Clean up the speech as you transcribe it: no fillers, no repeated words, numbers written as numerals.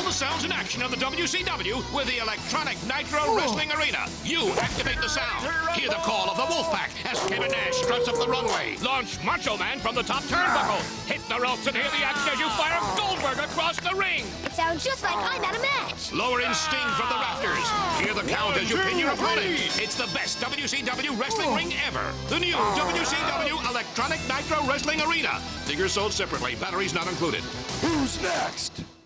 the sounds and action of the WCW with the Electronic Nitro Wrestling Arena. You activate the sound. Hear the call of the Wolfpack as Kevin Nash struts up the runway. Launch Macho Man from the top turnbuckle. Hit the ropes and hear the action as you fire Goldberg across the ring. It sounds just like I'm at a match. Lower in Sting from the rafters. Hear the count as you pin your opponent. It's the best WCW wrestling ring ever. The new WCW Electronic Nitro Wrestling Arena. Figures sold separately. Batteries not included. Who's next?